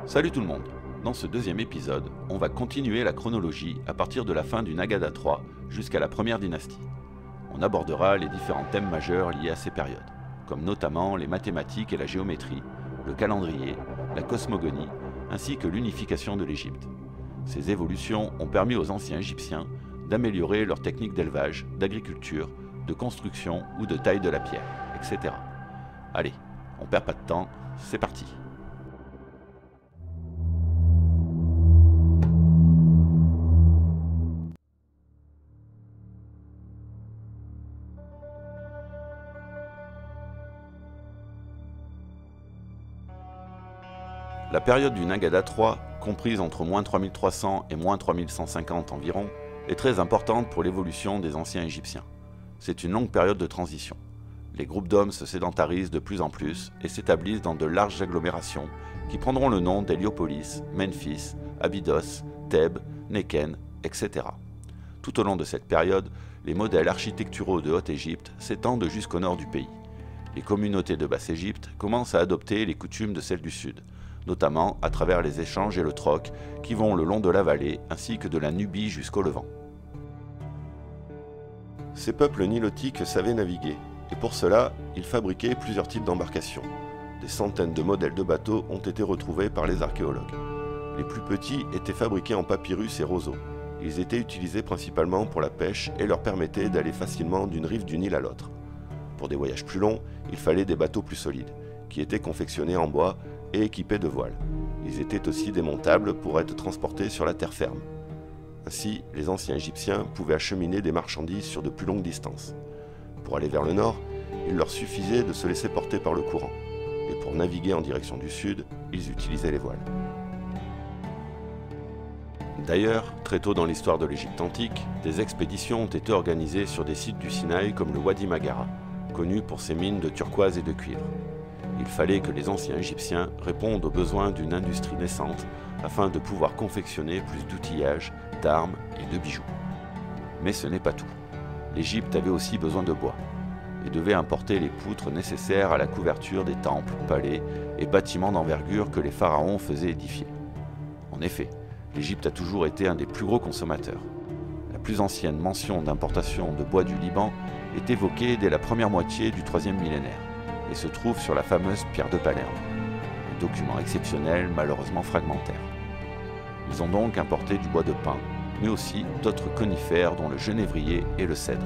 Salut tout le monde. Dans ce deuxième épisode, on va continuer la chronologie à partir de la fin du Nagada III jusqu'à la première dynastie. On abordera les différents thèmes majeurs liés à ces périodes, comme notamment les mathématiques et la géométrie, le calendrier, la cosmogonie, ainsi que l'unification de l'Égypte. Ces évolutions ont permis aux anciens Égyptiens d'améliorer leurs techniques d'élevage, d'agriculture, de construction ou de taille de la pierre, etc. Allez, on perd pas de temps, c'est parti. La période du Nagada III, comprise entre moins 3300 et moins 3150 environ, est très importante pour l'évolution des anciens Égyptiens. C'est une longue période de transition. Les groupes d'hommes se sédentarisent de plus en plus et s'établissent dans de larges agglomérations qui prendront le nom d'Héliopolis, Memphis, Abydos, Thèbes, Néken, etc. Tout au long de cette période, les modèles architecturaux de Haute-Égypte s'étendent jusqu'au nord du pays. Les communautés de Basse-Égypte commencent à adopter les coutumes de celles du sud, notamment à travers les échanges et le troc qui vont le long de la vallée ainsi que de la Nubie jusqu'au Levant. Ces peuples nilotiques savaient naviguer, et pour cela, ils fabriquaient plusieurs types d'embarcations. Des centaines de modèles de bateaux ont été retrouvés par les archéologues. Les plus petits étaient fabriqués en papyrus et roseaux. Ils étaient utilisés principalement pour la pêche et leur permettaient d'aller facilement d'une rive du Nil à l'autre. Pour des voyages plus longs, il fallait des bateaux plus solides, qui étaient confectionnés en bois et équipés de voiles. Ils étaient aussi démontables pour être transportés sur la terre ferme. Ainsi, les anciens Égyptiens pouvaient acheminer des marchandises sur de plus longues distances. Pour aller vers le nord, il leur suffisait de se laisser porter par le courant. Et pour naviguer en direction du sud, ils utilisaient les voiles. D'ailleurs, très tôt dans l'histoire de l'Égypte antique, des expéditions ont été organisées sur des sites du Sinaï comme le Wadi Maghara, connu pour ses mines de turquoise et de cuivre. Il fallait que les anciens Égyptiens répondent aux besoins d'une industrie naissante afin de pouvoir confectionner plus d'outillage, d'armes et de bijoux. Mais ce n'est pas tout. L'Égypte avait aussi besoin de bois et devait importer les poutres nécessaires à la couverture des temples, palais et bâtiments d'envergure que les pharaons faisaient édifier. En effet, l'Égypte a toujours été un des plus gros consommateurs. La plus ancienne mention d'importation de bois du Liban est évoquée dès la première moitié du IIIe millénaire et se trouve sur la fameuse pierre de Palerme, un document exceptionnel malheureusement fragmentaire. Ils ont donc importé du bois de pin, mais aussi d'autres conifères dont le genévrier et le cèdre.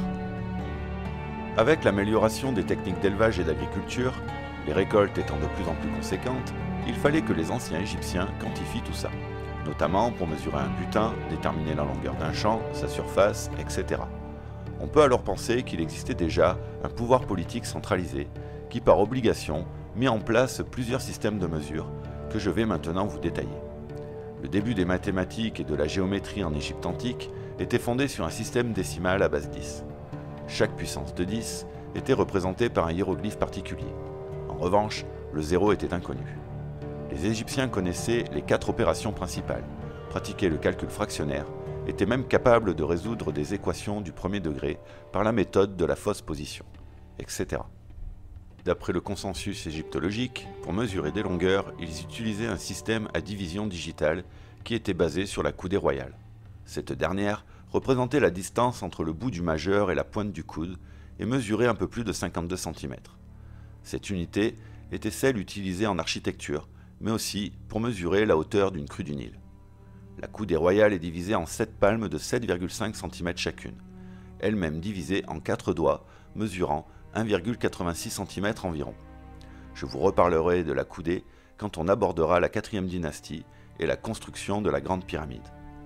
Avec l'amélioration des techniques d'élevage et d'agriculture, les récoltes étant de plus en plus conséquentes, il fallait que les anciens Égyptiens quantifient tout ça, notamment pour mesurer un butin, déterminer la longueur d'un champ, sa surface, etc. On peut alors penser qu'il existait déjà un pouvoir politique centralisé qui, par obligation, mit en place plusieurs systèmes de mesure que je vais maintenant vous détailler. Le début des mathématiques et de la géométrie en Égypte antique était fondé sur un système décimal à base 10. Chaque puissance de 10 était représentée par un hiéroglyphe particulier. En revanche, le zéro était inconnu. Les Égyptiens connaissaient les 4 opérations principales, pratiquaient le calcul fractionnaire, étaient même capables de résoudre des équations du premier degré par la méthode de la fausse position, etc. D'après le consensus égyptologique, pour mesurer des longueurs, ils utilisaient un système à division digitale qui était basé sur la coudée royale. Cette dernière représentait la distance entre le bout du majeur et la pointe du coude et mesurait un peu plus de 52 cm. Cette unité était celle utilisée en architecture, mais aussi pour mesurer la hauteur d'une crue du Nil. La coudée royale est divisée en 7 palmes de 7,5 cm chacune, elle-même divisée en 4 doigts, mesurant 1,86 cm environ. Je vous reparlerai de la coudée quand on abordera la 4e dynastie et la construction de la Grande Pyramide.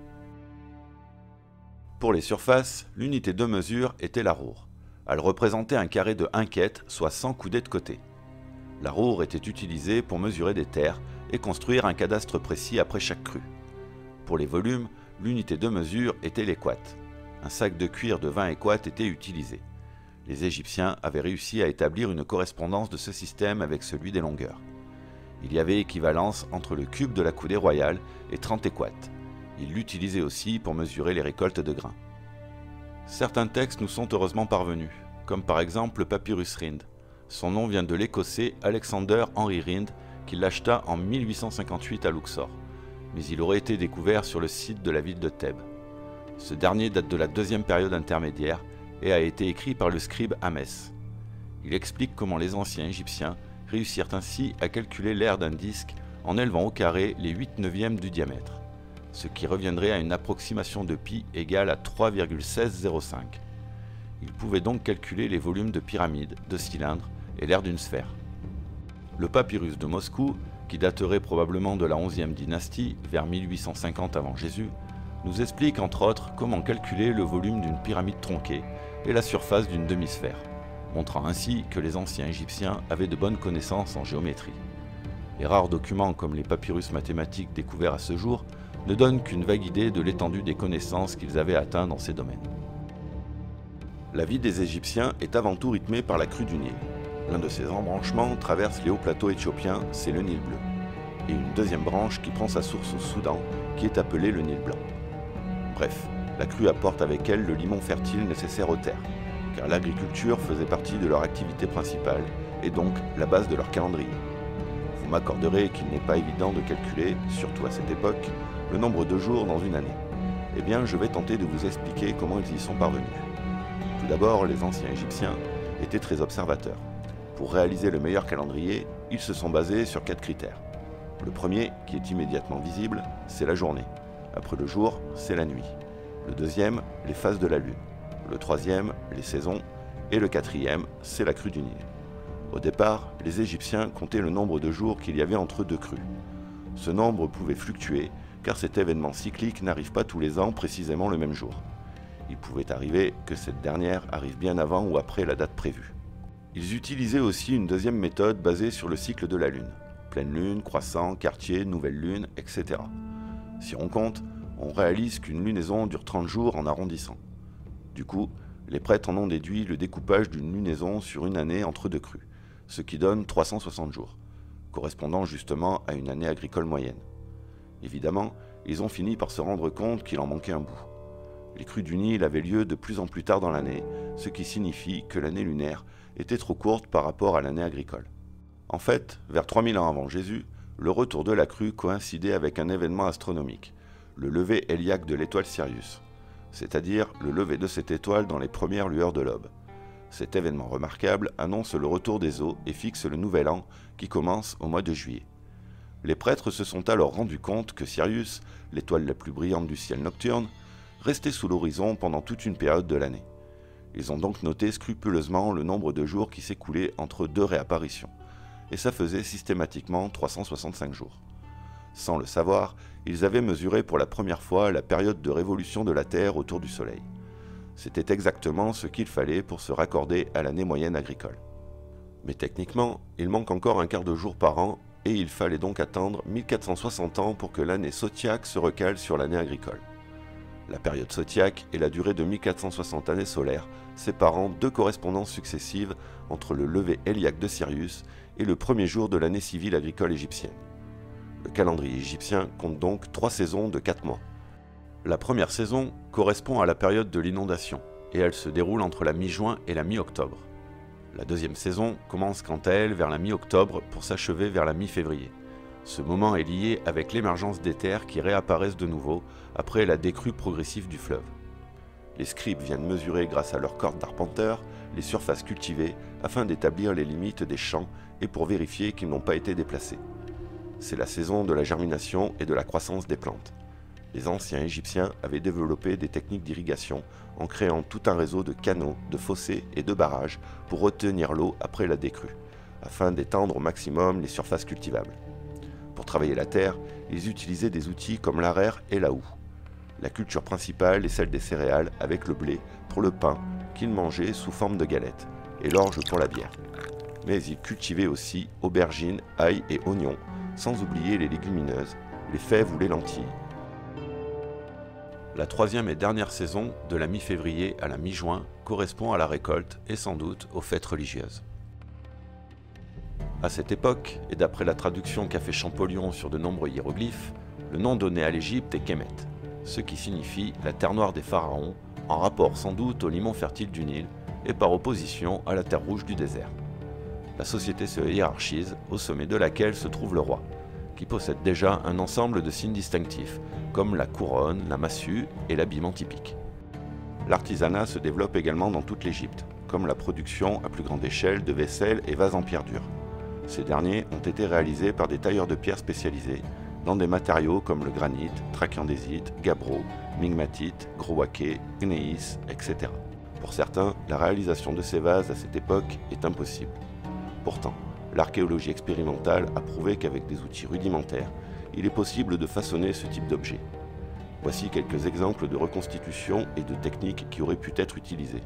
Pour les surfaces, l'unité de mesure était la roure. Elle représentait un carré de 1 khet, soit 100 coudées de côté. La roure était utilisée pour mesurer des terres et construire un cadastre précis après chaque crue. Pour les volumes, l'unité de mesure était l'équat. Un sac de cuir de 20 équats était utilisé. Les Égyptiens avaient réussi à établir une correspondance de ce système avec celui des longueurs. Il y avait équivalence entre le cube de la coudée royale et 30 équats. Ils l'utilisaient aussi pour mesurer les récoltes de grains. Certains textes nous sont heureusement parvenus, comme par exemple le papyrus Rhind. Son nom vient de l'Écossais Alexander Henry Rhind, qu'il l'acheta en 1858 à Luxor, mais il aurait été découvert sur le site de la ville de Thèbes. Ce dernier date de la deuxième période intermédiaire et a été écrit par le scribe Hamès. Il explique comment les anciens Égyptiens réussirent ainsi à calculer l'aire d'un disque en élevant au carré les 8/9 du diamètre, ce qui reviendrait à une approximation de pi égale à 3,1605. Ils pouvaient donc calculer les volumes de pyramides, de cylindres et l'aire d'une sphère. Le papyrus de Moscou, qui daterait probablement de la 11e dynastie, vers 1850 avant Jésus, nous explique entre autres comment calculer le volume d'une pyramide tronquée et la surface d'une demi-sphère, montrant ainsi que les anciens Égyptiens avaient de bonnes connaissances en géométrie. Les rares documents comme les papyrus mathématiques découverts à ce jour ne donnent qu'une vague idée de l'étendue des connaissances qu'ils avaient atteint dans ces domaines. La vie des Égyptiens est avant tout rythmée par la crue du Nil. L'un de ses embranchements traverse les hauts plateaux éthiopiens, c'est le Nil bleu, et une deuxième branche qui prend sa source au Soudan, qui est appelée le Nil blanc. Bref, la crue apporte avec elle le limon fertile nécessaire aux terres, car l'agriculture faisait partie de leur activité principale, et donc la base de leur calendrier. Vous m'accorderez qu'il n'est pas évident de calculer, surtout à cette époque, le nombre de jours dans une année. Eh bien, je vais tenter de vous expliquer comment ils y sont parvenus. Tout d'abord, les anciens Égyptiens étaient très observateurs. Pour réaliser le meilleur calendrier, ils se sont basés sur 4 critères. Le premier, qui est immédiatement visible, c'est la journée. Après le jour, c'est la nuit. Le deuxième, les phases de la lune. Le troisième, les saisons. Et le quatrième, c'est la crue du Nil. Au départ, les Égyptiens comptaient le nombre de jours qu'il y avait entre deux crues. Ce nombre pouvait fluctuer, car cet événement cyclique n'arrive pas tous les ans précisément le même jour. Il pouvait arriver que cette dernière arrive bien avant ou après la date prévue. Ils utilisaient aussi une deuxième méthode basée sur le cycle de la Lune. Pleine lune, croissant, quartier, nouvelle lune, etc. Si on compte, on réalise qu'une lunaison dure 30 jours en arrondissant. Du coup, les prêtres en ont déduit le découpage d'une lunaison sur une année entre deux crues, ce qui donne 360 jours, correspondant justement à une année agricole moyenne. Évidemment, ils ont fini par se rendre compte qu'il en manquait un bout. Les crues du Nil avaient lieu de plus en plus tard dans l'année, ce qui signifie que l'année lunaire était trop courte par rapport à l'année agricole. En fait, vers 3000 ans avant Jésus, le retour de la crue coïncidait avec un événement astronomique, le lever héliaque de l'étoile Sirius, c'est-à-dire le lever de cette étoile dans les premières lueurs de l'aube. Cet événement remarquable annonce le retour des eaux et fixe le nouvel an qui commence au mois de juillet. Les prêtres se sont alors rendus compte que Sirius, l'étoile la plus brillante du ciel nocturne, restait sous l'horizon pendant toute une période de l'année. Ils ont donc noté scrupuleusement le nombre de jours qui s'écoulaient entre deux réapparitions, et ça faisait systématiquement 365 jours. Sans le savoir, ils avaient mesuré pour la première fois la période de révolution de la Terre autour du Soleil. C'était exactement ce qu'il fallait pour se raccorder à l'année moyenne agricole. Mais techniquement, il manque encore un quart de jour par an, et il fallait donc attendre 1460 ans pour que l'année zodiaque se recale sur l'année agricole. La période zodiaque est la durée de 1460 années solaires, séparant deux correspondances successives entre le lever héliaque de Sirius et le premier jour de l'année civile agricole égyptienne. Le calendrier égyptien compte donc 3 saisons de 4 mois. La première saison correspond à la période de l'inondation, et elle se déroule entre la mi-juin et la mi-octobre. La deuxième saison commence quant à elle vers la mi-octobre pour s'achever vers la mi-février. Ce moment est lié avec l'émergence des terres qui réapparaissent de nouveau après la décrue progressive du fleuve. Les scribes viennent mesurer grâce à leurs cordes d'arpenteurs les surfaces cultivées afin d'établir les limites des champs et pour vérifier qu'ils n'ont pas été déplacés. C'est la saison de la germination et de la croissance des plantes. Les anciens Égyptiens avaient développé des techniques d'irrigation en créant tout un réseau de canaux, de fossés et de barrages pour retenir l'eau après la décrue, afin d'étendre au maximum les surfaces cultivables. Pour travailler la terre, ils utilisaient des outils comme l'arère et la houe. La culture principale est celle des céréales avec le blé pour le pain qu'ils mangeaient sous forme de galettes et l'orge pour la bière. Mais ils cultivaient aussi aubergines, ail et oignons, sans oublier les légumineuses, les fèves ou les lentilles. La troisième et dernière saison, de la mi-février à la mi-juin, correspond à la récolte et sans doute aux fêtes religieuses. À cette époque, et d'après la traduction qu'a fait Champollion sur de nombreux hiéroglyphes, le nom donné à l'Égypte est Kemet, ce qui signifie la terre noire des pharaons, en rapport sans doute au limon fertile du Nil et par opposition à la terre rouge du désert. la société se hiérarchise, au sommet de laquelle se trouve le roi, qui possède déjà un ensemble de signes distinctifs, comme la couronne, la massue et l'habillement typique. L'artisanat se développe également dans toute l'Égypte, comme la production à plus grande échelle de vaisselle et vases en pierre dure. Ces derniers ont été réalisés par des tailleurs de pierre spécialisés, dans des matériaux comme le granit, trachyandésite, gabbro, migmatite, growacé, gneiss, etc. Pour certains, la réalisation de ces vases à cette époque est impossible. Pourtant, l'archéologie expérimentale a prouvé qu'avec des outils rudimentaires, il est possible de façonner ce type d'objet. Voici quelques exemples de reconstitutions et de techniques qui auraient pu être utilisées.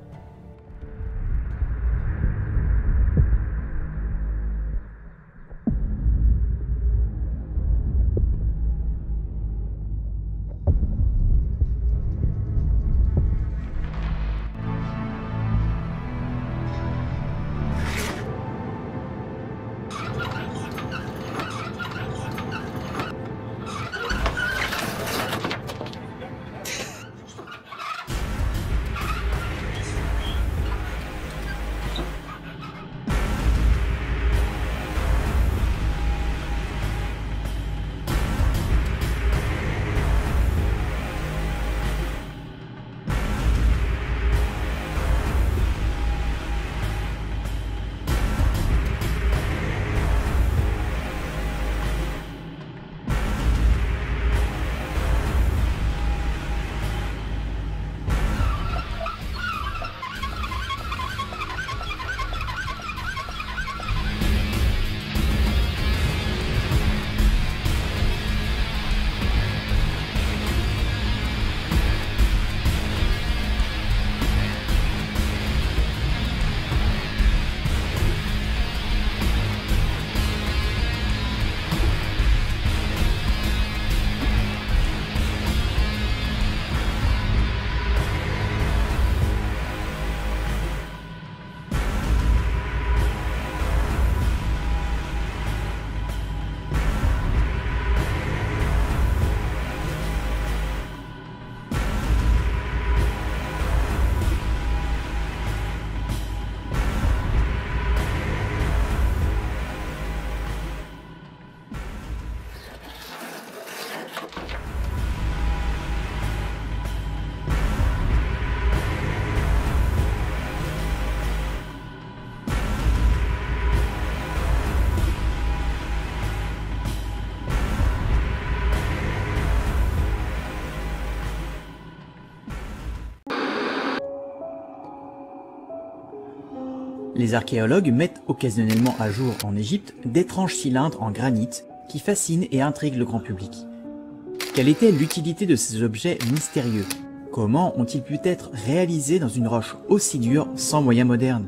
Les archéologues mettent occasionnellement à jour en Égypte d'étranges cylindres en granit qui fascinent et intriguent le grand public. Quelle était l'utilité de ces objets mystérieux? Comment ont-ils pu être réalisés dans une roche aussi dure sans moyens modernes?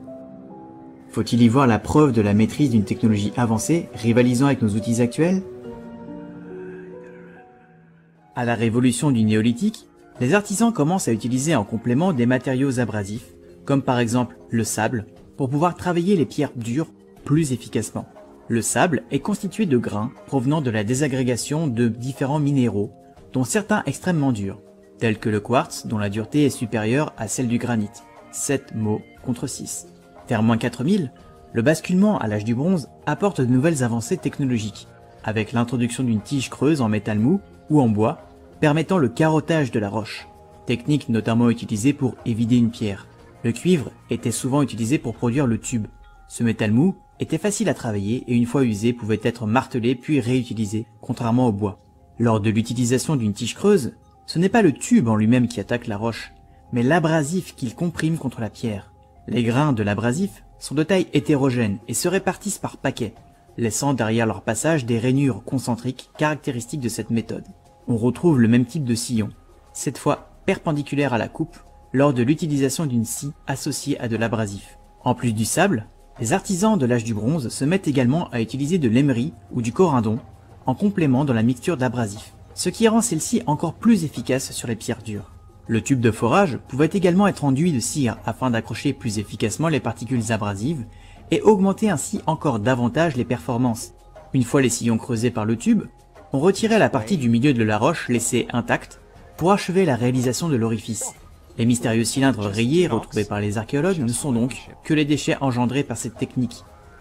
Faut-il y voir la preuve de la maîtrise d'une technologie avancée rivalisant avec nos outils actuels? À la révolution du néolithique, les artisans commencent à utiliser en complément des matériaux abrasifs, comme par exemple le sable, pour pouvoir travailler les pierres dures plus efficacement. Le sable est constitué de grains provenant de la désagrégation de différents minéraux, dont certains extrêmement durs, tels que le quartz dont la dureté est supérieure à celle du granit, 7 mots contre 6. Vers -4000, le basculement à l'âge du bronze apporte de nouvelles avancées technologiques, avec l'introduction d'une tige creuse en métal mou ou en bois, permettant le carottage de la roche, technique notamment utilisée pour évider une pierre. Le cuivre était souvent utilisé pour produire le tube. Ce métal mou était facile à travailler et une fois usé pouvait être martelé puis réutilisé, contrairement au bois. Lors de l'utilisation d'une tige creuse, ce n'est pas le tube en lui-même qui attaque la roche, mais l'abrasif qu'il comprime contre la pierre. Les grains de l'abrasif sont de taille hétérogène et se répartissent par paquets, laissant derrière leur passage des rainures concentriques caractéristiques de cette méthode. On retrouve le même type de sillon, cette fois perpendiculaire à la coupe, lors de l'utilisation d'une scie associée à de l'abrasif. En plus du sable, les artisans de l'âge du bronze se mettent également à utiliser de l'émery ou du corindon en complément dans la mixture d'abrasif, ce qui rend celle-ci encore plus efficace sur les pierres dures. Le tube de forage pouvait également être enduit de cire afin d'accrocher plus efficacement les particules abrasives et augmenter ainsi encore davantage les performances. Une fois les sillons creusés par le tube, on retirait la partie du milieu de la roche laissée intacte pour achever la réalisation de l'orifice. Les mystérieux cylindres rayés retrouvés par les archéologues ne sont donc que les déchets engendrés par cette technique.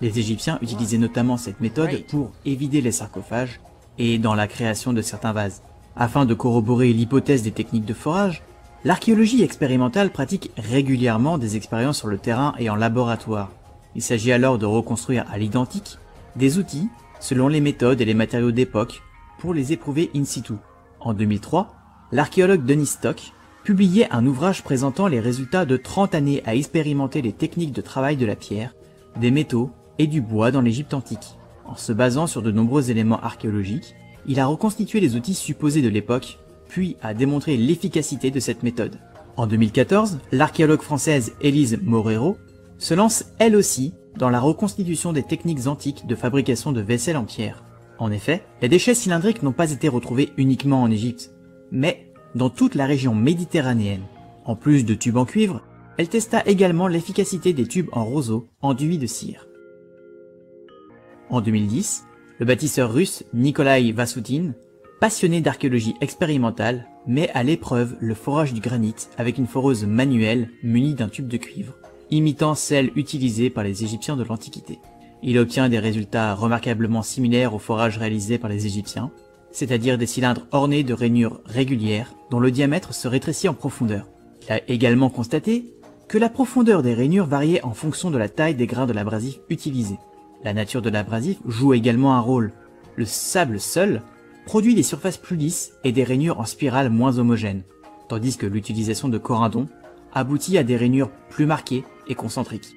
Les Égyptiens utilisaient notamment cette méthode pour évider les sarcophages et dans la création de certains vases. Afin de corroborer l'hypothèse des techniques de forage, l'archéologie expérimentale pratique régulièrement des expériences sur le terrain et en laboratoire. Il s'agit alors de reconstruire à l'identique des outils selon les méthodes et les matériaux d'époque pour les éprouver in situ. En 2003, l'archéologue Denis Stock publiait un ouvrage présentant les résultats de 30 années à expérimenter les techniques de travail de la pierre, des métaux et du bois dans l'Égypte antique. En se basant sur de nombreux éléments archéologiques, il a reconstitué les outils supposés de l'époque, puis a démontré l'efficacité de cette méthode. En 2014, l'archéologue française Élise Morero se lance elle aussi dans la reconstitution des techniques antiques de fabrication de vaisselle en pierre. En effet, les déchets cylindriques n'ont pas été retrouvés uniquement en Égypte, mais dans toute la région méditerranéenne. En plus de tubes en cuivre, elle testa également l'efficacité des tubes en roseau enduits de cire. En 2010, le bâtisseur russe Nikolai Vassoutine, passionné d'archéologie expérimentale, met à l'épreuve le forage du granit avec une foreuse manuelle munie d'un tube de cuivre, imitant celle utilisée par les Égyptiens de l'Antiquité. Il obtient des résultats remarquablement similaires au forage réalisé par les Égyptiens, c'est-à-dire des cylindres ornés de rainures régulières dont le diamètre se rétrécit en profondeur. Il a également constaté que la profondeur des rainures variait en fonction de la taille des grains de l'abrasif utilisé. La nature de l'abrasif joue également un rôle. Le sable seul produit des surfaces plus lisses et des rainures en spirale moins homogènes, tandis que l'utilisation de corindon aboutit à des rainures plus marquées et concentriques.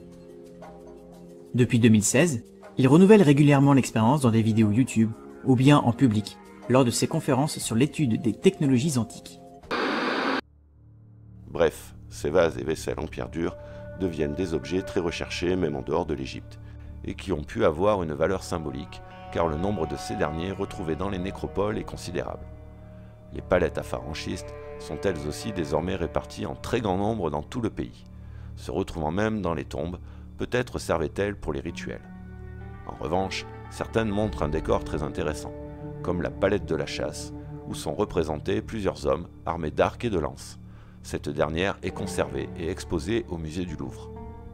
Depuis 2016, il renouvelle régulièrement l'expérience dans des vidéos YouTube ou bien en public, lors de ses conférences sur l'étude des technologies antiques. Bref, ces vases et vaisselles en pierre dure deviennent des objets très recherchés même en dehors de l'Égypte, et qui ont pu avoir une valeur symbolique, car le nombre de ces derniers retrouvés dans les nécropoles est considérable. Les palettes à phare en schiste sont elles aussi désormais réparties en très grand nombre dans tout le pays, se retrouvant même dans les tombes, peut-être servaient-elles pour les rituels. En revanche, certaines montrent un décor très intéressant, comme la palette de la chasse, où sont représentés plusieurs hommes armés d'arcs et de lances. Cette dernière est conservée et exposée au musée du Louvre.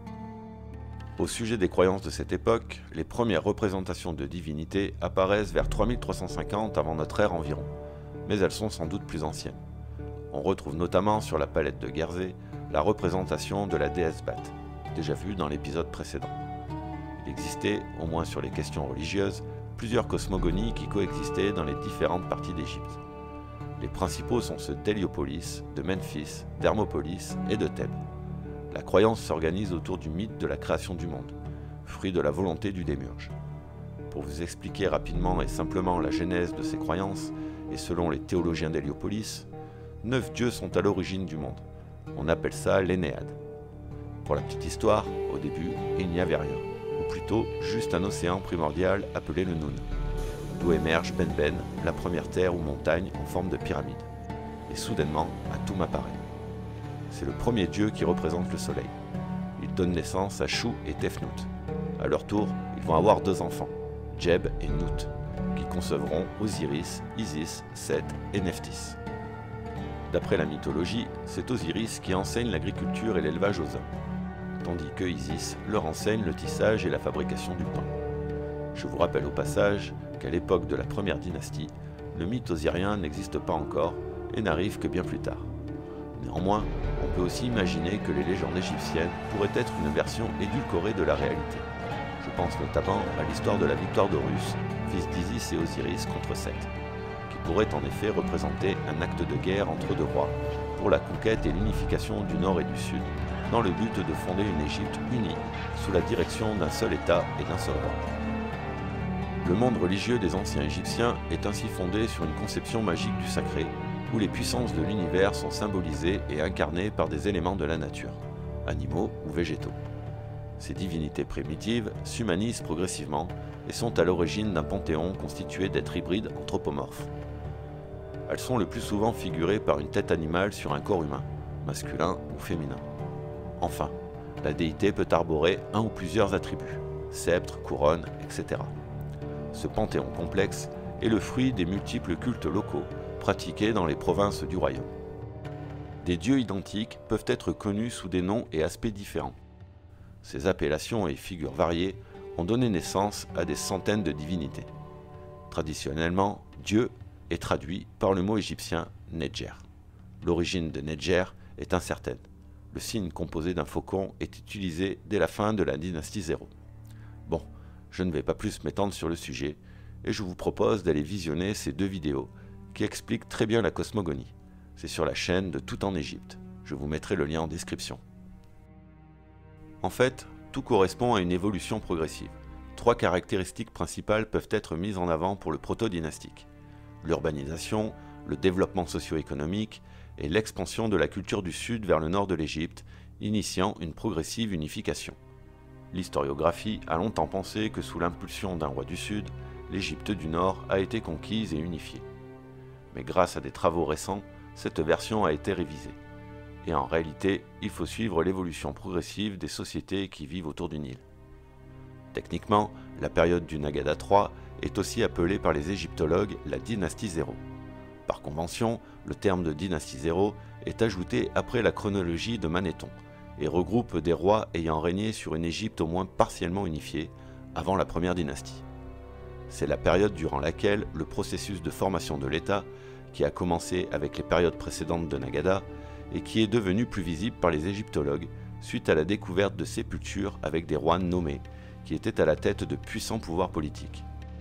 Au sujet des croyances de cette époque, les premières représentations de divinités apparaissent vers 3350 avant notre ère environ, mais elles sont sans doute plus anciennes. On retrouve notamment sur la palette de Guérzé la représentation de la déesse Bat, déjà vue dans l'épisode précédent. Il existait, au moins sur les questions religieuses, plusieurs cosmogonies qui coexistaient dans les différentes parties d'Égypte. Les principaux sont ceux d'Héliopolis, de Memphis, d'Hermopolis et de Thèbes. La croyance s'organise autour du mythe de la création du monde, fruit de la volonté du démiurge. Pour vous expliquer rapidement et simplement la genèse de ces croyances, et selon les théologiens d'Héliopolis, 9 dieux sont à l'origine du monde. On appelle ça l'Énéade. Pour la petite histoire, au début, il n'y avait rien, ou plutôt juste un océan primordial appelé le Noun, d'où émerge Ben, la première terre ou montagne en forme de pyramide. Et soudainement, Atum apparaît. C'est le premier dieu qui représente le soleil. Il donne naissance à Chou et Tefnut. À leur tour, ils vont avoir 2 enfants, Djeb et Nut, qui concevront Osiris, Isis, Seth et Nephthys. D'après la mythologie, c'est Osiris qui enseigne l'agriculture et l'élevage aux hommes, tandis que Isis leur enseigne le tissage et la fabrication du pain. Je vous rappelle au passage qu'à l'époque de la première dynastie, le mythe osirien n'existe pas encore et n'arrive que bien plus tard. Néanmoins, on peut aussi imaginer que les légendes égyptiennes pourraient être une version édulcorée de la réalité. Je pense notamment à l'histoire de la victoire d'Horus, fils d'Isis et Osiris contre Seth, qui pourrait en effet représenter un acte de guerre entre 2 rois, pour la conquête et l'unification du Nord et du Sud, dans le but de fonder une Égypte unie, sous la direction d'un seul État et d'un seul roi. Le monde religieux des anciens Égyptiens est ainsi fondé sur une conception magique du sacré, où les puissances de l'univers sont symbolisées et incarnées par des éléments de la nature, animaux ou végétaux. Ces divinités primitives s'humanisent progressivement et sont à l'origine d'un panthéon constitué d'êtres hybrides anthropomorphes. Elles sont le plus souvent figurées par une tête animale sur un corps humain, masculin ou féminin. Enfin, la déité peut arborer un ou plusieurs attributs, sceptre, couronne, etc. Ce panthéon complexe est le fruit des multiples cultes locaux pratiqués dans les provinces du royaume. Des dieux identiques peuvent être connus sous des noms et aspects différents. Ces appellations et figures variées ont donné naissance à des centaines de divinités. Traditionnellement, Dieu est traduit par le mot égyptien Nedjer. L'origine de Nedjer est incertaine. Le signe composé d'un faucon est utilisé dès la fin de la dynastie 0. Bon, je ne vais pas plus m'étendre sur le sujet, et je vous propose d'aller visionner ces 2 vidéos qui expliquent très bien la cosmogonie. C'est sur la chaîne de Tout en Égypte. Je vous mettrai le lien en description. En fait, tout correspond à une évolution progressive. 3 caractéristiques principales peuvent être mises en avant pour le proto-dynastique: l'urbanisation, le développement socio-économique et l'expansion de la culture du sud vers le nord de l'Égypte, initiant une progressive unification. L'historiographie a longtemps pensé que sous l'impulsion d'un roi du sud, l'Égypte du nord a été conquise et unifiée. Mais grâce à des travaux récents, cette version a été révisée. Et en réalité, il faut suivre l'évolution progressive des sociétés qui vivent autour du Nil. Techniquement, la période du Nagada III est aussi appelée par les égyptologues la dynastie 0. Par convention, le terme de dynastie 0 est ajouté après la chronologie de Manéthon et regroupe des rois ayant régné sur une Égypte au moins partiellement unifiée avant la première dynastie. C'est la période durant laquelle le processus de formation de l'État, qui a commencé avec les périodes précédentes de Nagada et qui est devenu plus visible par les égyptologues suite à la découverte de sépultures avec des rois nommés qui étaient à la tête de puissants pouvoirs politiques.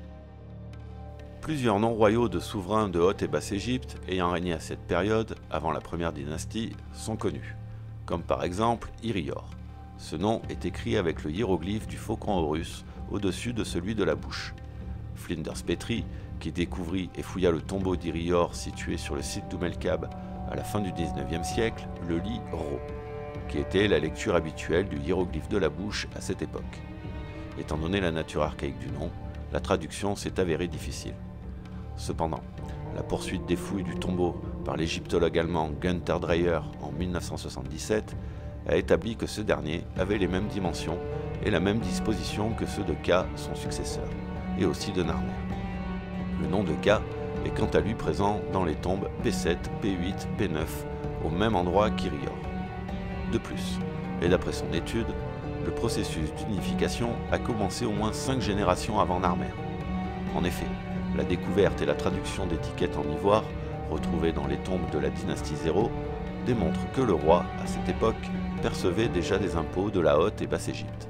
Plusieurs noms royaux de souverains de Haute et Basse-Égypte ayant régné à cette période, avant la première dynastie, sont connus, comme par exemple Irior. Ce nom est écrit avec le hiéroglyphe du faucon Horus au-dessus de celui de la bouche. Flinders Petrie, qui découvrit et fouilla le tombeau d'Irior situé sur le site d'Oumelkab à la fin du 19e siècle, le lit Ro, qui était la lecture habituelle du hiéroglyphe de la bouche à cette époque. Étant donné la nature archaïque du nom, la traduction s'est avérée difficile. Cependant, la poursuite des fouilles du tombeau par l'égyptologue allemand Günther Dreyer en 1977 a établi que ce dernier avait les mêmes dimensions et la même disposition que ceux de Ka, son successeur, et aussi de Narmer. Le nom de Ka est quant à lui présent dans les tombes P7, P8, P9, au même endroit qu'Irior. De plus, et d'après son étude, le processus d'unification a commencé au moins 5 générations avant Narmer. En effet, la découverte et la traduction d'étiquettes en ivoire, retrouvées dans les tombes de la dynastie 0, démontrent que le roi, à cette époque, percevait déjà des impôts de la Haute et Basse-Égypte.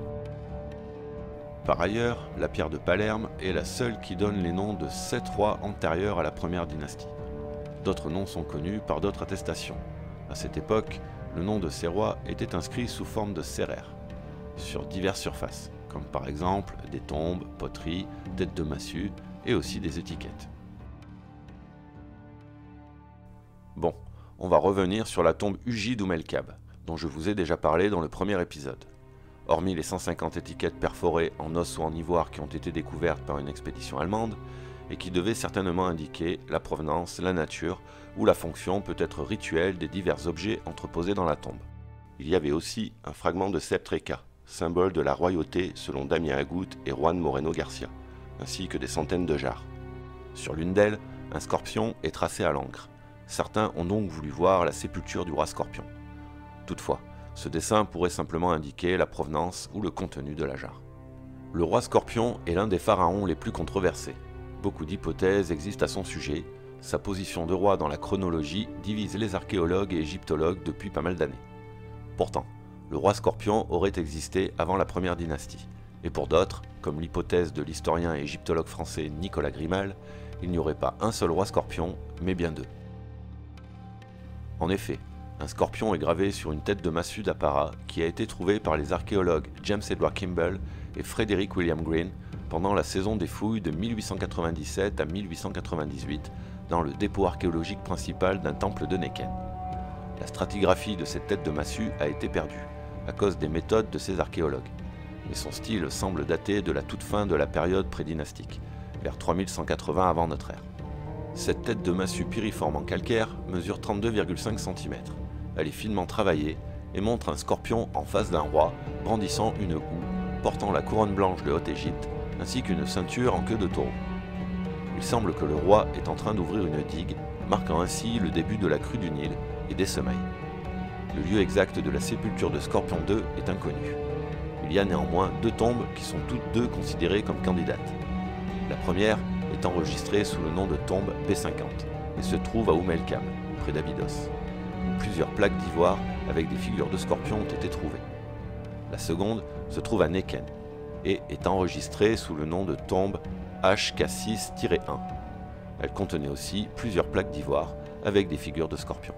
Par ailleurs, la pierre de Palerme est la seule qui donne les noms de 7 rois antérieurs à la première dynastie. D'autres noms sont connus par d'autres attestations. À cette époque, le nom de ces rois était inscrit sous forme de sérère, sur diverses surfaces, comme par exemple des tombes, poteries, têtes de massue et aussi des étiquettes. Bon, on va revenir sur la tombe Uji d'Oumelkab, dont je vous ai déjà parlé dans le premier épisode. Hormis les 150 étiquettes perforées en os ou en ivoire qui ont été découvertes par une expédition allemande, et qui devaient certainement indiquer la provenance, la nature ou la fonction peut-être rituelle des divers objets entreposés dans la tombe. Il y avait aussi un fragment de sceptre Eka, symbole de la royauté selon Damien Agout et Juan Moreno Garcia, ainsi que des centaines de jarres. Sur l'une d'elles, un scorpion est tracé à l'encre. Certains ont donc voulu voir la sépulture du roi scorpion. Toutefois, ce dessin pourrait simplement indiquer la provenance ou le contenu de la jarre. Le roi scorpion est l'un des pharaons les plus controversés. Beaucoup d'hypothèses existent à son sujet. Sa position de roi dans la chronologie divise les archéologues et égyptologues depuis pas mal d'années. Pourtant, le roi scorpion aurait existé avant la première dynastie, et pour d'autres, comme l'hypothèse de l'historien et égyptologue français Nicolas Grimal, il n'y aurait pas un seul roi scorpion, mais bien 2. En effet, un scorpion est gravé sur une tête de massue d'Apparat qui a été trouvée par les archéologues James Edward Kimball et Frederick William Green pendant la saison des fouilles de 1897 à 1898 dans le dépôt archéologique principal d'un temple de Néken. La stratigraphie de cette tête de massue a été perdue à cause des méthodes de ces archéologues, mais son style semble dater de la toute fin de la période prédynastique, vers 3180 avant notre ère. Cette tête de massue piriforme en calcaire mesure 32,5 cm. Elle est finement travaillée et montre un scorpion en face d'un roi brandissant une houe, portant la couronne blanche de Haute-Égypte ainsi qu'une ceinture en queue de taureau. Il semble que le roi est en train d'ouvrir une digue, marquant ainsi le début de la crue du Nil et des semailles. Le lieu exact de la sépulture de Scorpion II est inconnu. Il y a néanmoins deux tombes qui sont toutes deux considérées comme candidates. La première est enregistrée sous le nom de tombe B50 et se trouve à El-Kam, près d'Abydos, où plusieurs plaques d'ivoire avec des figures de scorpions ont été trouvées. La seconde se trouve à Neken et est enregistrée sous le nom de tombe HK6-1. Elle contenait aussi plusieurs plaques d'ivoire avec des figures de scorpions.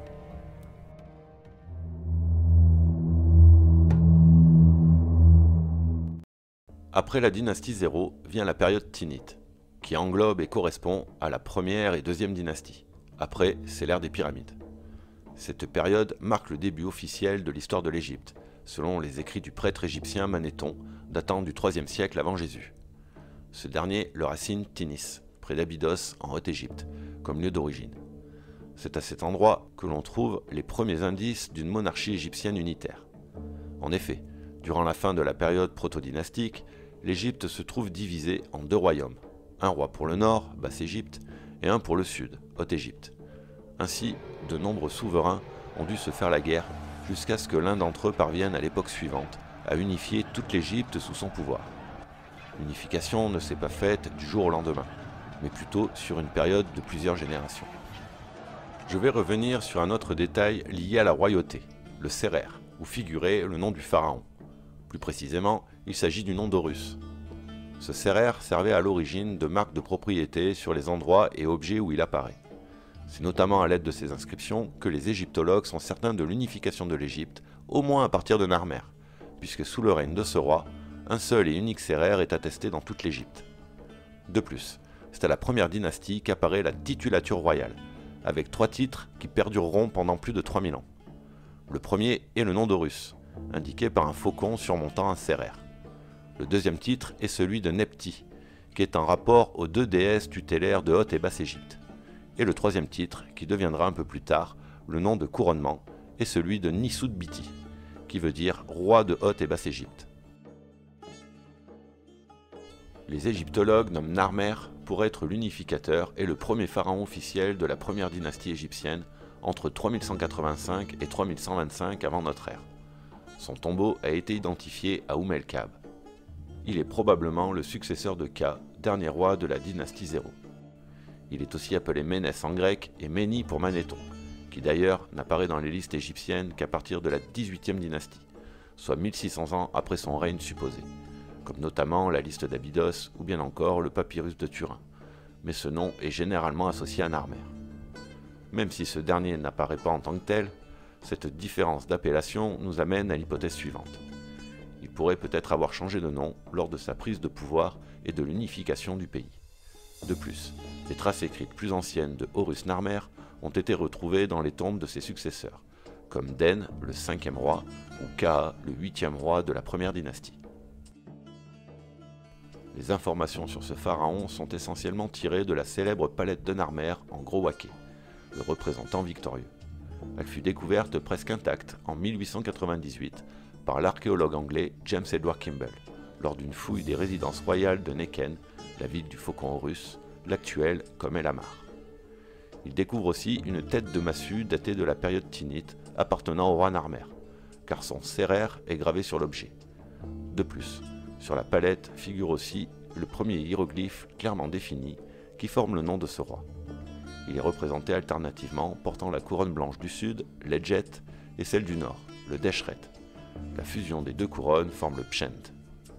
Après la dynastie 0 vient la période Tinnite, qui englobe et correspond à la première et deuxième dynastie. Après, c'est l'ère des pyramides. Cette période marque le début officiel de l'histoire de l'Égypte, selon les écrits du prêtre égyptien Manéthon, datant du IIIe siècle avant Jésus. Ce dernier le racine Tinis, près d'Abydos en Haute-Égypte, comme lieu d'origine. C'est à cet endroit que l'on trouve les premiers indices d'une monarchie égyptienne unitaire. En effet, durant la fin de la période proto-dynastique, l'Égypte se trouve divisée en deux royaumes, un roi pour le nord, Basse-Égypte, et un pour le sud, Haute-Égypte. Ainsi, de nombreux souverains ont dû se faire la guerre jusqu'à ce que l'un d'entre eux parvienne à l'époque suivante à unifier toute l'Égypte sous son pouvoir. L'unification ne s'est pas faite du jour au lendemain, mais plutôt sur une période de plusieurs générations. Je vais revenir sur un autre détail lié à la royauté, le Serer, où figurait le nom du pharaon. Plus précisément, il s'agit du nom d'Horus. Ce Serer servait à l'origine de marque de propriété sur les endroits et objets où il apparaît. C'est notamment à l'aide de ces inscriptions que les égyptologues sont certains de l'unification de l'Égypte, au moins à partir de Narmer, puisque sous le règne de ce roi, un seul et unique Serer est attesté dans toute l'Égypte. De plus, c'est à la première dynastie qu'apparaît la titulature royale, avec 3 titres qui perdureront pendant plus de 3000 ans. Le premier est le nom d'Horus, indiqué par un faucon surmontant un Serer. Le deuxième titre est celui de Nepti, qui est en rapport aux 2 déesses tutélaires de Haute et Basse-Égypte. Et le troisième titre, qui deviendra un peu plus tard le nom de couronnement, est celui de Nisut-Biti, qui veut dire roi de Haute et Basse-Égypte. Les égyptologues nomment Narmer pour être l'unificateur et le premier pharaon officiel de la première dynastie égyptienne entre 3185 et 3125 avant notre ère. Son tombeau a été identifié à El-Kam. Il est probablement le successeur de Ka, dernier roi de la dynastie 0. Il est aussi appelé Ménès en grec et Méni pour Manéthon, qui d'ailleurs n'apparaît dans les listes égyptiennes qu'à partir de la 18e dynastie, soit 1600 ans après son règne supposé, comme notamment la liste d'Abydos ou bien encore le papyrus de Turin, mais ce nom est généralement associé à Narmer. Même si ce dernier n'apparaît pas en tant que tel, cette différence d'appellation nous amène à l'hypothèse suivante. Il pourrait peut-être avoir changé de nom lors de sa prise de pouvoir et de l'unification du pays. De plus, des traces écrites plus anciennes de Horus Narmer ont été retrouvées dans les tombes de ses successeurs, comme Den, le 5e roi, ou Kaa, le 8e roi de la première dynastie. Les informations sur ce pharaon sont essentiellement tirées de la célèbre palette de Narmer en gros waké, le représentant victorieux. Elle fut découverte presque intacte en 1898 par l'archéologue anglais James Edward Kimball, lors d'une fouille des résidences royales de Neken, la ville du faucon Horus, l'actuelle comme El Amar. Il découvre aussi une tête de massue datée de la période Tinnite appartenant au roi Narmer, car son Serer est gravé sur l'objet. De plus, sur la palette figure aussi le premier hiéroglyphe clairement défini qui forme le nom de ce roi. Il est représenté alternativement portant la couronne blanche du sud, l'Edjet, et celle du nord, le Deshret. La fusion des deux couronnes forme le Pshent.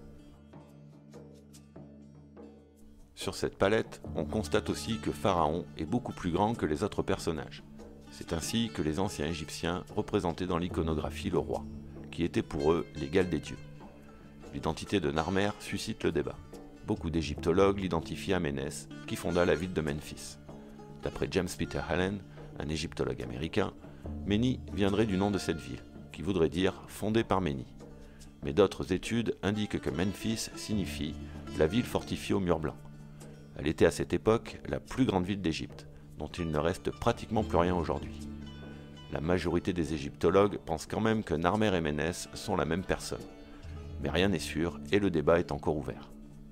Sur cette palette, on constate aussi que Pharaon est beaucoup plus grand que les autres personnages. C'est ainsi que les anciens Égyptiens représentaient dans l'iconographie le roi, qui était pour eux l'égal des dieux. L'identité de Narmer suscite le débat. Beaucoup d'égyptologues l'identifient à Ménès, qui fonda la ville de Memphis. D'après James Peter Allen, un égyptologue américain, Méni viendrait du nom de cette ville, qui voudrait dire « fondée par Méni ». Mais d'autres études indiquent que Memphis signifie « la ville fortifiée aux murs blancs ». Elle était à cette époque la plus grande ville d'Égypte, dont il ne reste pratiquement plus rien aujourd'hui. La majorité des égyptologues pensent quand même que Narmer et Ménès sont la même personne. Mais rien n'est sûr et le débat est encore ouvert.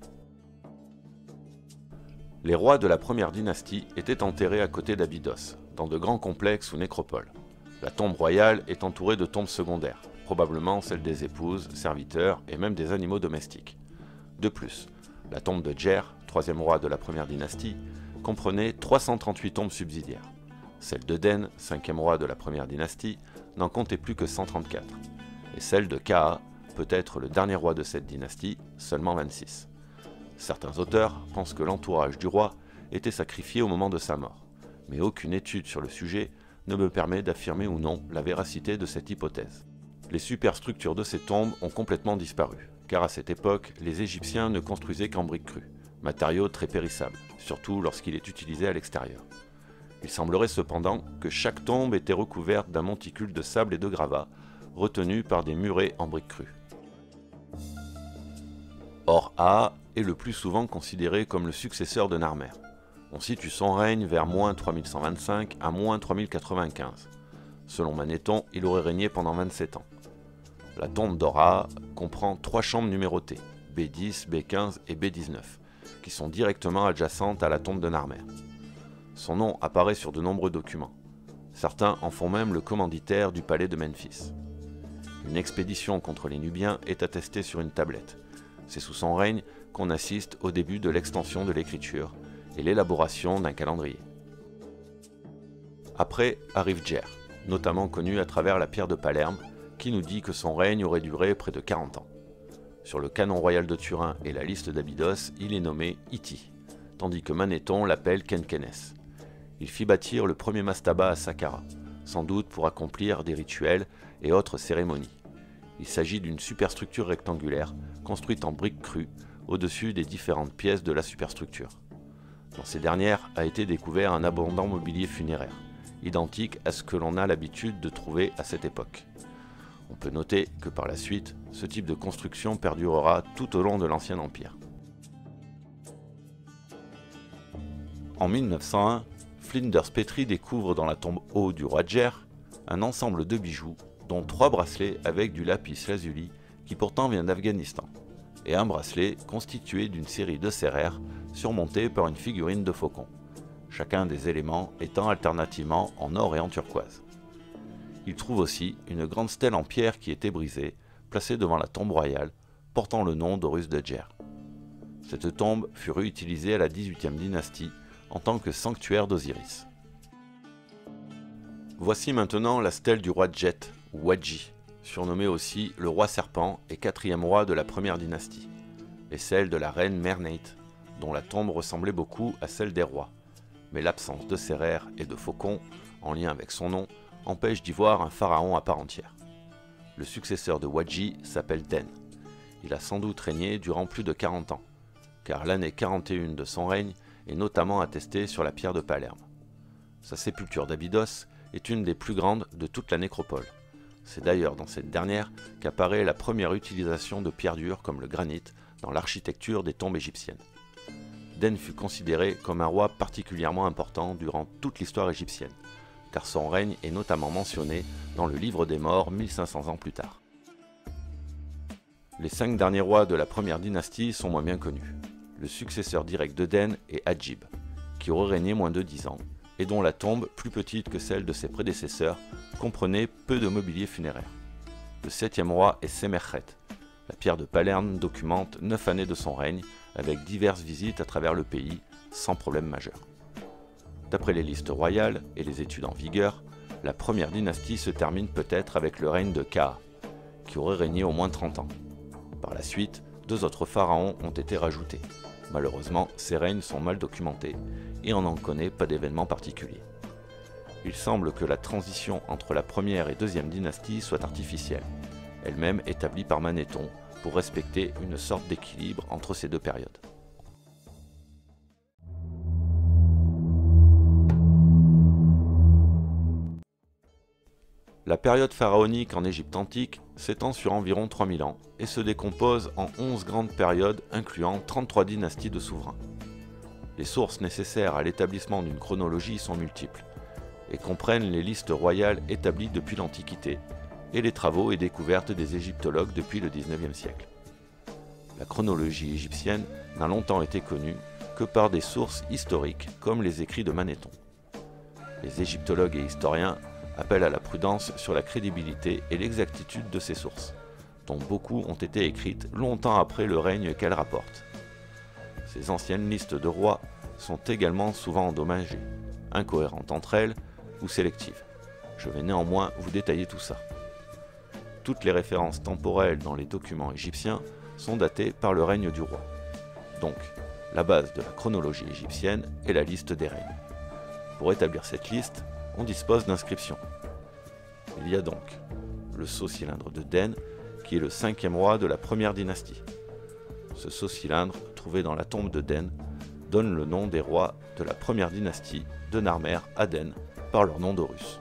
Les rois de la première dynastie étaient enterrés à côté d'Abydos, dans de grands complexes ou nécropoles. La tombe royale est entourée de tombes secondaires, probablement celle des épouses, serviteurs et même des animaux domestiques. De plus, la tombe de Djer, troisième roi de la première dynastie, comprenait 338 tombes subsidiaires. Celle de Den, cinquième roi de la première dynastie, n'en comptait plus que 134. Et celle de Kaa, peut-être le dernier roi de cette dynastie, seulement 26. Certains auteurs pensent que l'entourage du roi était sacrifié au moment de sa mort, mais aucune étude sur le sujet ne me permet d'affirmer ou non la véracité de cette hypothèse. Les superstructures de ces tombes ont complètement disparu, car à cette époque, les Égyptiens ne construisaient qu'en briques crues, matériau très périssable, surtout lorsqu'il est utilisé à l'extérieur. Il semblerait cependant que chaque tombe était recouverte d'un monticule de sable et de gravats, retenu par des murets en briques crues. Or Aa est le plus souvent considéré comme le successeur de Narmer. On situe son règne vers -3125 à -3095. Selon Manéthon, il aurait régné pendant 27 ans. La tombe d'Ora comprend 3 chambres numérotées, B10, B15 et B19, qui sont directement adjacentes à la tombe de Narmer. Son nom apparaît sur de nombreux documents. Certains en font même le commanditaire du palais de Memphis. Une expédition contre les Nubiens est attestée sur une tablette. C'est sous son règne qu'on assiste au début de l'extension de l'écriture et l'élaboration d'un calendrier. Après arrive Djer, notamment connu à travers la pierre de Palerme, qui nous dit que son règne aurait duré près de 40 ans. Sur le canon royal de Turin et la liste d'Abydos, il est nommé Iti, tandis que Manéthon l'appelle Kenkenes. Il fit bâtir le premier mastaba à Saqqara, sans doute pour accomplir des rituels et autres cérémonies. Il s'agit d'une superstructure rectangulaire, construite en briques crues, au-dessus des différentes pièces de la superstructure. Dans ces dernières a été découvert un abondant mobilier funéraire, identique à ce que l'on a l'habitude de trouver à cette époque. On peut noter que par la suite, ce type de construction perdurera tout au long de l'Ancien Empire. En 1901, Flinders Petrie découvre dans la tombe O du roi Djer un ensemble de bijoux, dont 3 bracelets avec du lapis lazuli qui pourtant vient d'Afghanistan, et un bracelet constitué d'une série de serrères surmontée par une figurine de faucon, chacun des éléments étant alternativement en or et en turquoise. Il trouve aussi une grande stèle en pierre qui était brisée, placée devant la tombe royale, portant le nom d'Horus de Djer. Cette tombe fut réutilisée à la XVIIIe dynastie en tant que sanctuaire d'Osiris. Voici maintenant la stèle du roi Djet, ou Wadji, surnommé aussi le roi serpent et 4e roi de la première dynastie, et celle de la reine Merneit, dont la tombe ressemblait beaucoup à celle des rois, mais l'absence de serrères et de faucons, en lien avec son nom, empêche d'y voir un pharaon à part entière. Le successeur de Wadji s'appelle Den. Il a sans doute régné durant plus de 40 ans, car l'année 41 de son règne est notamment attestée sur la pierre de Palerme. Sa sépulture d'Abydos est une des plus grandes de toute la nécropole. C'est d'ailleurs dans cette dernière qu'apparaît la première utilisation de pierres dures comme le granit dans l'architecture des tombes égyptiennes. Den fut considéré comme un roi particulièrement important durant toute l'histoire égyptienne, car son règne est notamment mentionné dans le livre des morts 1500 ans plus tard. Les 5 derniers rois de la première dynastie sont moins bien connus. Le successeur direct de Den est Adjib, qui aurait régné moins de 10 ans, et dont la tombe, plus petite que celle de ses prédécesseurs, comprenait peu de mobilier funéraire. Le 7e roi est Semerkhet. La pierre de Palerme documente 9 années de son règne, avec diverses visites à travers le pays, sans problème majeur. D'après les listes royales et les études en vigueur, la première dynastie se termine peut-être avec le règne de Kaa, qui aurait régné au moins 30 ans. Par la suite, 2 autres pharaons ont été rajoutés. Malheureusement, ces règnes sont mal documentés et on n'en connaît pas d'événements particuliers. Il semble que la transition entre la première et deuxième dynastie soit artificielle, elle-même établie par Manéthon pour respecter une sorte d'équilibre entre ces deux périodes. La période pharaonique en Égypte antique s'étend sur environ 3000 ans et se décompose en 11 grandes périodes incluant 33 dynasties de souverains. Les sources nécessaires à l'établissement d'une chronologie sont multiples et comprennent les listes royales établies depuis l'Antiquité et les travaux et découvertes des égyptologues depuis le XIXe siècle. La chronologie égyptienne n'a longtemps été connue que par des sources historiques comme les écrits de Manéthon. Les égyptologues et historiens appelle à la prudence sur la crédibilité et l'exactitude de ces sources, dont beaucoup ont été écrites longtemps après le règne qu'elles rapportent. Ces anciennes listes de rois sont également souvent endommagées, incohérentes entre elles ou sélectives. Je vais néanmoins vous détailler tout ça. Toutes les références temporelles dans les documents égyptiens sont datées par le règne du roi. Donc, la base de la chronologie égyptienne est la liste des règnes. Pour établir cette liste, on dispose d'inscriptions. Il y a donc le sceau-cylindre de Den, qui est le 5e roi de la première dynastie. Ce sceau-cylindre, trouvé dans la tombe de Den, donne le nom des rois de la première dynastie de Narmer à Den, par leur nom d'Horus.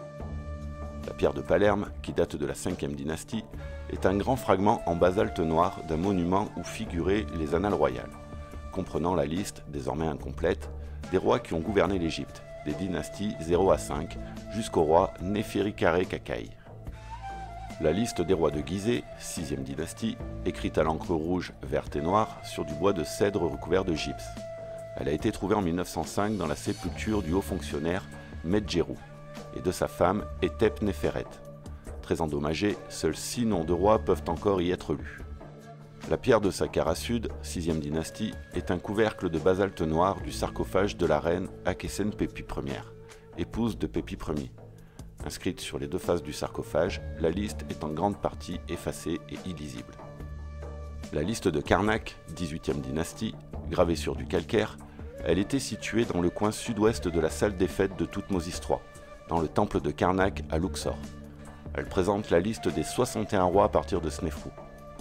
La pierre de Palerme, qui date de la 5e dynastie, est un grand fragment en basalte noir d'un monument où figuraient les annales royales, comprenant la liste, désormais incomplète, des rois qui ont gouverné l'Égypte, des dynasties 0 à 5, jusqu'au roi Néferi-Kare Kakaï. La liste des rois de Gizeh, 6e dynastie, écrite à l'encre rouge, verte et noire, sur du bois de cèdre recouvert de gypse. Elle a été trouvée en 1905 dans la sépulture du haut fonctionnaire Medjerou et de sa femme Etep Neferet. Très endommagée, seuls 6 noms de rois peuvent encore y être lus. La pierre de Saqqara Sud, 6e dynastie, est un couvercle de basalte noir du sarcophage de la reine Akesen Pépi Ier, épouse de Pépi Ier. Inscrite sur les 2 faces du sarcophage, la liste est en grande partie effacée et illisible. La liste de Karnak, 18e dynastie, gravée sur du calcaire, elle était située dans le coin sud-ouest de la salle des fêtes de Thoutmôsis III, dans le temple de Karnak à Luxor. Elle présente la liste des 61 rois à partir de Snefrou.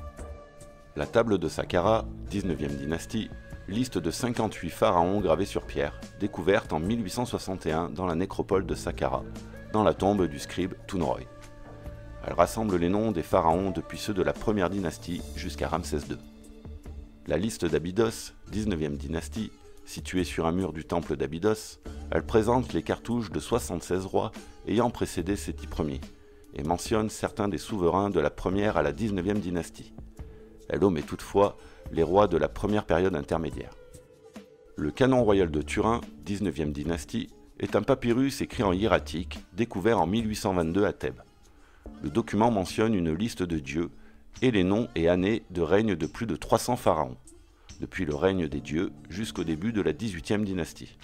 La table de Saqqara, 19e dynastie, liste de 58 pharaons gravés sur pierre, découverte en 1861 dans la nécropole de Saqqara, dans la tombe du scribe Tunroy. Elle rassemble les noms des pharaons depuis ceux de la première dynastie jusqu'à Ramsès II. La liste d'Abydos, 19e dynastie, située sur un mur du temple d'Abydos, elle présente les cartouches de 76 rois ayant précédé Séti Ier et mentionne certains des souverains de la première à la 19e dynastie. Elle omet toutefois les rois de la première période intermédiaire. Le canon royal de Turin, 19e dynastie, est un papyrus écrit en hiératique, découvert en 1822 à Thèbes. Le document mentionne une liste de dieux et les noms et années de règne de plus de 300 pharaons, depuis le règne des dieux jusqu'au début de la 18e dynastie.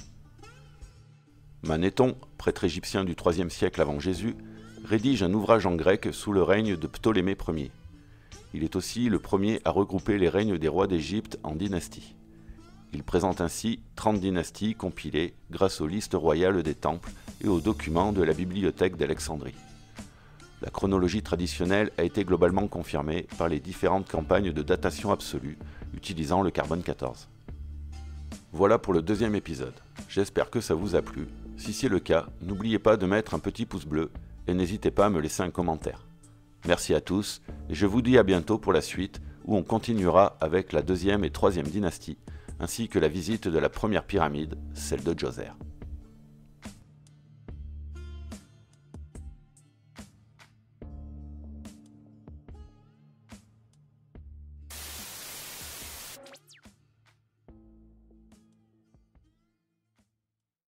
Manéthon, prêtre égyptien du IIIe siècle avant Jésus, rédige un ouvrage en grec sous le règne de Ptolémée Ier. Il est aussi le premier à regrouper les règnes des rois d'Égypte en dynasties. Il présente ainsi 30 dynasties compilées grâce aux listes royales des temples et aux documents de la bibliothèque d'Alexandrie. La chronologie traditionnelle a été globalement confirmée par les différentes campagnes de datation absolue utilisant le carbone 14. Voilà pour le 2e épisode. J'espère que ça vous a plu. Si c'est le cas, n'oubliez pas de mettre un petit pouce bleu et n'hésitez pas à me laisser un commentaire. Merci à tous et je vous dis à bientôt pour la suite où on continuera avec la 2e et 3e dynastie ainsi que la visite de la première pyramide, celle de Djoser.